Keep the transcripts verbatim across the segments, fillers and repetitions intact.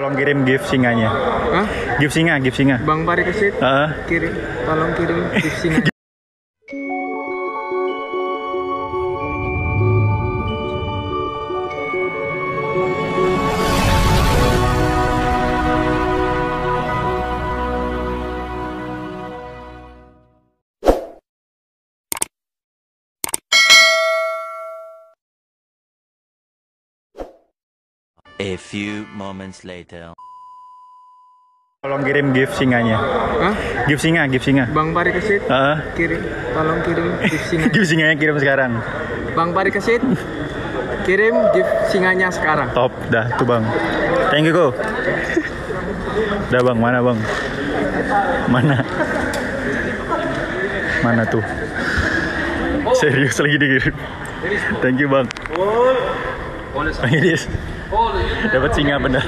Tolong kirim gift singanya. Hah? Gift singa, gift singa. Bang Pari Kesit, Uh, kirim, tolong kirim gift singa. A few moments later. Tolong kirim gift singanya. Hah? Gift singa, gift singa. Bang Pari Kesit, Uh, kirim, tolong kirim gift singa. gift singanya kirim sekarang. Bang Pari Kesit, kirim gift singanya sekarang. Top, dah tuh bang. Thank you go. Dah bang, mana bang? Mana? Mana tuh? Serius lagi dikirim. Thank you bang. Ini dapat singa bener.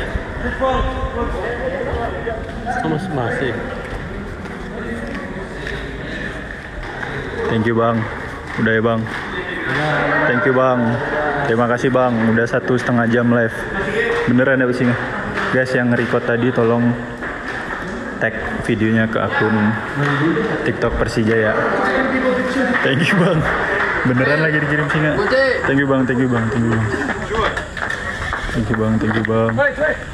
Masih. Thank you bang. Udah ya bang. Thank you bang. Terima kasih bang. Udah satu setengah jam live. Beneran dapat singa. Guys yang record tadi tolong tag videonya ke akun TikTok Persija ya. Thank you bang. Beneran lagi dikirim singa. Thank you bang. Thank you bang. Thank you bang. Thank you bang. Thank you bang.